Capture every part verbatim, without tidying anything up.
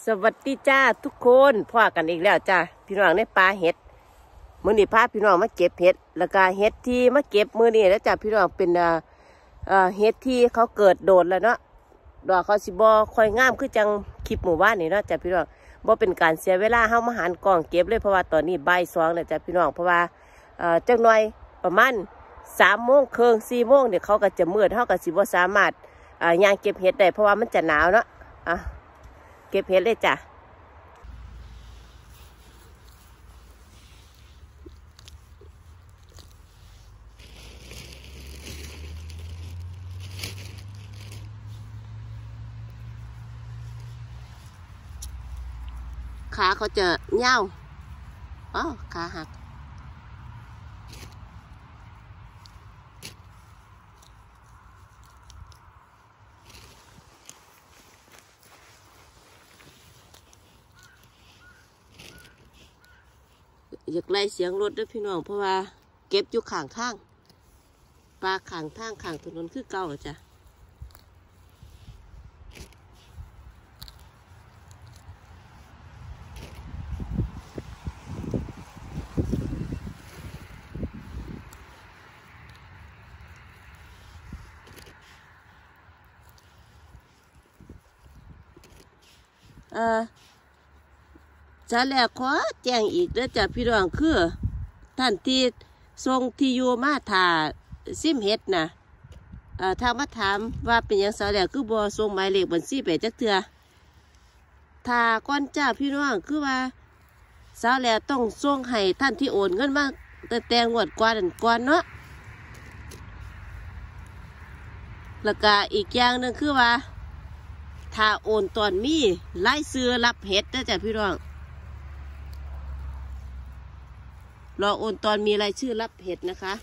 สวัสดีจ้าทุกคนพ่อกันอีกแล้วจ้าพี่น้องในป่าเห็ดมื้อนี้พาพี่น้องมาเก็บเห็ดแล้วก็เห็ดที่มาเก็บมื้อนี้แล้วจ้าพี่น้องเป็นเอ่อเอ่อเห็ดที่เขาเกิดโดดแล้วเนาะดอกเขาสิบ่ค่อยงามคือจังคลิปหมู่บ้านนี่เนาะจ้าพี่น้องบ่เป็นการเสียเวลาเฮามาหันกล้องเก็บเลยเพราะว่าตอนนี้บ่ายสองแล้วจ้าพี่น้องเพราะว่าเอ่อจักหน่อยประมาณสามโมงครึ่งสี่โมงเดี๋ยวเขาก็จะมืดเฮาก็สิบ่สามารถอ่าย่างเก็บเห็ดได้เพราะว่ามันจะหนาวเนาะอ่ะเก็บเห็ดเลยจ้ะขาเขาจะเน่าอ๋อขาหักอยากไล่เสียงรถด้วยพี่น้องเพราะว่าเก็บอยู่ข้างทางปลาข้างทางข้างถนนคือเก่าจ้ะเออจะแล้วขอแจ้งอีกแล้วจ้ะพี่น้องคือท่านที่ส่งที่อยู่มาถ่าซิมเฮ็ดนะเอ่อทางมาถามว่าเป็นยังสาวแล้วคือบ่ส่งหมายเลขบัญชีไปจักเทื่อถ้าก่อนจ้าพี่น้องคือว่าสาวแล้วต้องส่งให้ท่านที่โอนเงินมาแต่แต่งวดก่อนนั่นก่อนเนาะแล้วก็อีกอย่างหนึ่งคือว่าถ้าโอนตอนมีรายชื่อรับเฮ็ดนะจ้ะพี่น้องรอโอนตอนมีรายชื่อรับเห็ดนะคะ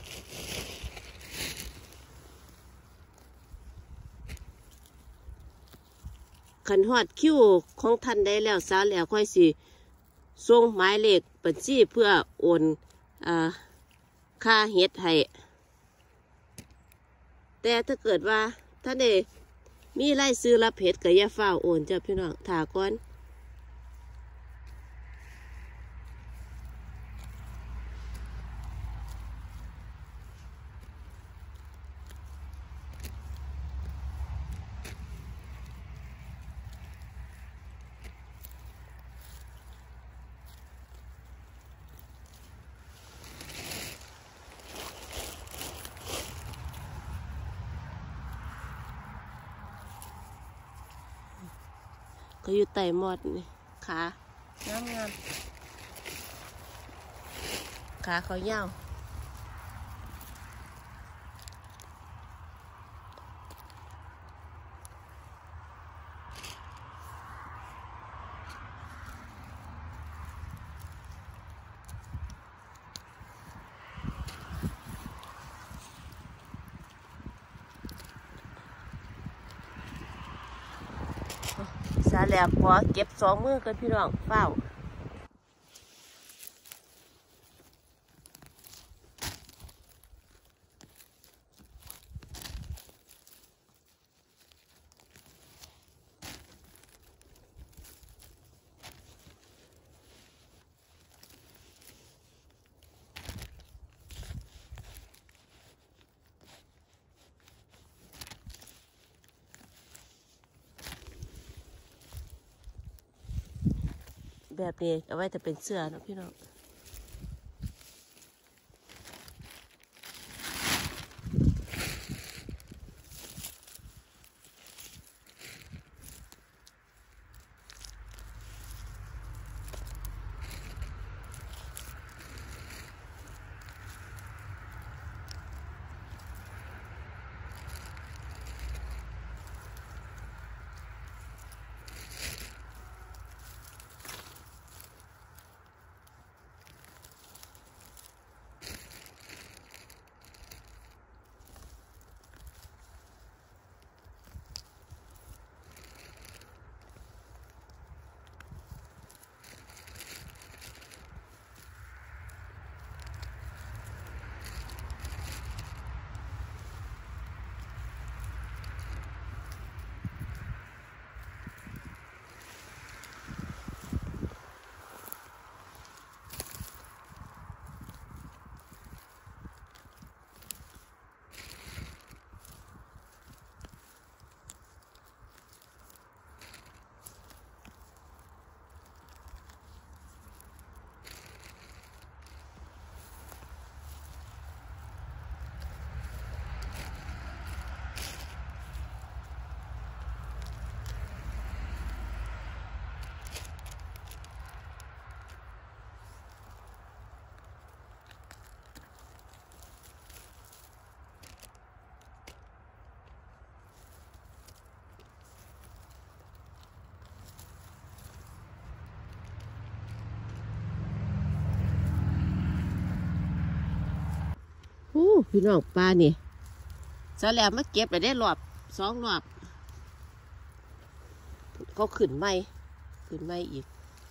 ขันฮอดคิวของท่านได้แล้วสาแล้วค่อยสิส่งหมายเลขบัญชีเพื่อโอนอ่าค่าเห็ดให้แต่ถ้าเกิดว่าท่านได้มีรายชื่อรับเห็ดก็อย่าเฝ้าโอนจ้ะพี่น้องถ่าก่อนก็อยู่ใต้หมอดนี่ขางามงามขาเขายาวสาแล้วขอเก็บสองมือกันพี่น้องเฝ้าแบบนี้เอาไว้จะเป็นเสื้อนะพี่น้องอู้พี่น้องปลานี่ซะแล้วมาเก็บไปได้รอบสองรอบเขาขึ้นไม่ขึ้นไม่อีก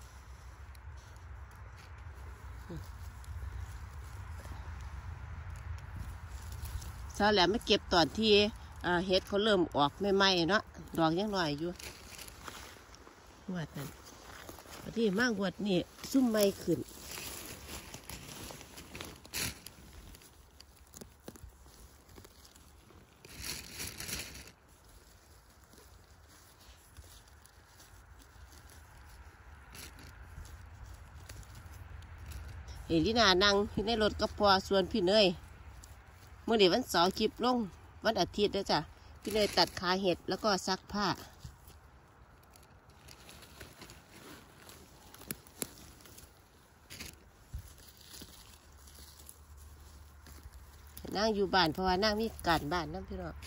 ซะแล้วมาเก็บตอนที่เห็ดเขาเริ่มออกไม่ไหม้เนาะดอกยังหน่อยอยู่งวดนั้นที่มากงวดนี่ซุ่มไม่ขึ้นเอลินานั่งในรถกระพอส่วนพี่เนยเมื่อเดี๋ยววันเสาร์คลิปลงวันอาทิตย์นะจ๊ะพี่เนยตัดขาเห็ดแล้วก็ซักผ้านั่งอยู่บ้านเพราะว่านั่งมีการบ้านนั่งพี่น้อง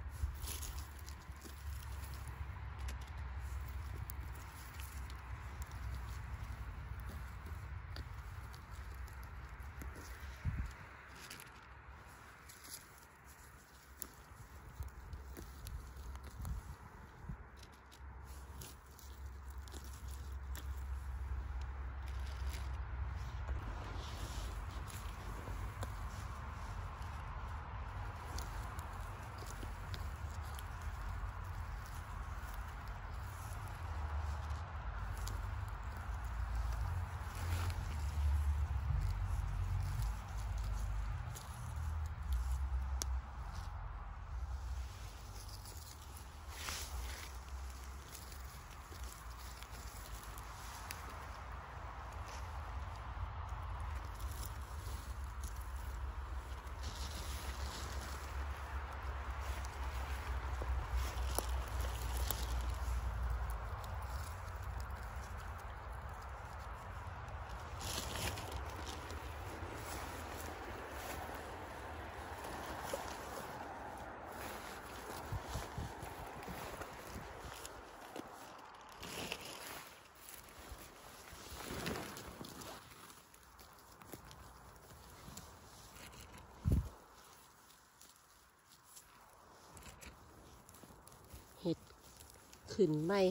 เห็ดขึ้นไม่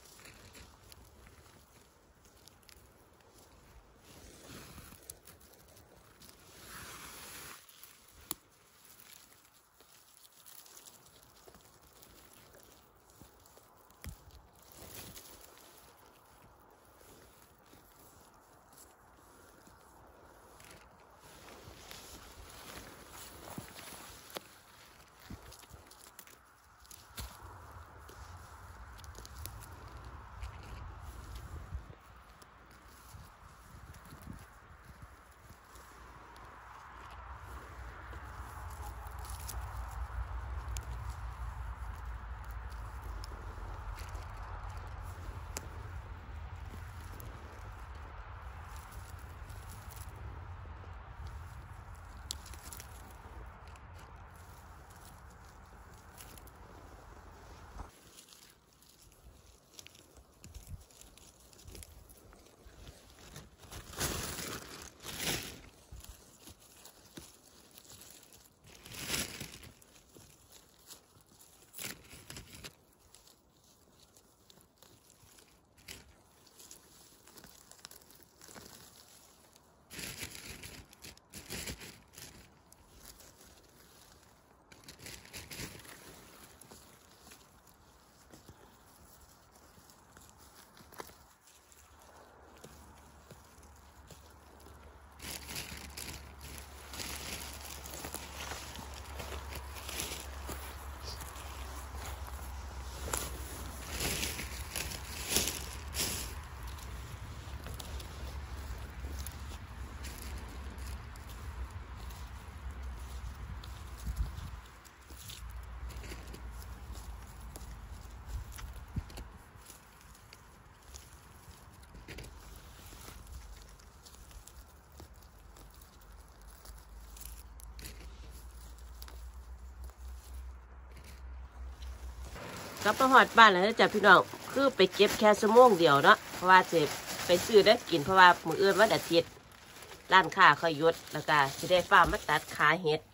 กลับมาหอดบ้านแล้วจ้ะพี่น้องคือไปเก็บแค่ชั่วโมงเดียวเนาะเพราะว่าจะไปซื้อได้กินเพราะว่ามื้ออื่นวันอาทิตย์ร้านค้าเขาหยุดแล้วก็จะได้ฟ้ามาตัดขาเห็ด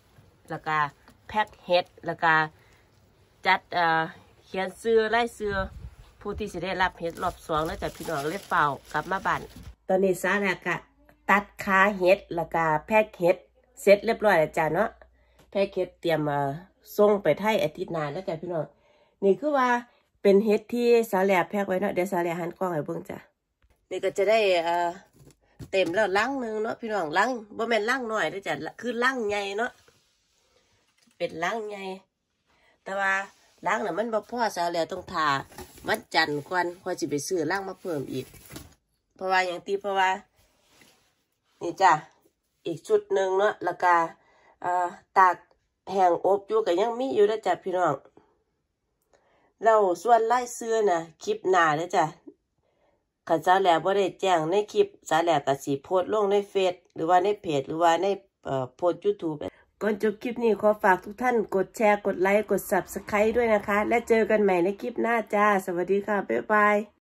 แล้วก็แพ็คเฮ็ดแล้วก็จัดเอ่อเขียนซื้อไล่ซื้อผู้ที่จะได้รับเฮ็ดรอบสองแล้วจากพี่น้องเลยเฝ้ากลับมาบ้านตอนนี้ซาแล้วก็ตัดขาเฮ็ดแล้วก็แพ็คเฮ็ดเสร็จเรียบร้อยแล้วจ้ะเนาะแพ็คเฮ็ดเตรียมมาส่งไปไทยอาทิตย์หน้าแล้วจ้ะพี่น้องนี่คือว่าเป็นเฮ็ดที่ซาแหลแพ็คไว้เนาะเดี๋ยวซาแหลหันกล้องให้เบิ่งจ้ะนี่ก็จะได้เอ่อเต็มแล้วลังนึงเนาะพี่น้องลังบ่แม่นลังน้อยเด้อจ้ะคือลังใหญ่เนาะเป็นลังใหญ่แต่ว่าลังน่ะมันบ่พอซาแหลต้องทาวันจันทร์ก่อนค่อยสิไปซื้อลังมาเพิ่มอีกเพราะว่าอย่างที่เพราะว่านี่จ้ะอีกชุดหนึ่งเนาะแล้วก็เอ่อตากแห้งอบอยู่ก็ยังมีอยู่เด้อจ้ะพี่น้องแล้วส่วนไล่เสื้อน่ะคลิปหน้าเด้อจ้ะขันซาแหลบ่ได้แจ้งในคลิปซาแหลก็สิโพสต์ลงในเฟซหรือว่าในเพจหรือว่าในเอ่อโพสต์ ยูทูบ ก่อนจบคลิปนี้ขอฝากทุกท่านกดแชร์กดไลค์กด ซับสไครบ์ ด้วยนะคะและเจอกันใหม่ในคลิปหน้าจ้าสวัสดีค่ะบ๊ายบาย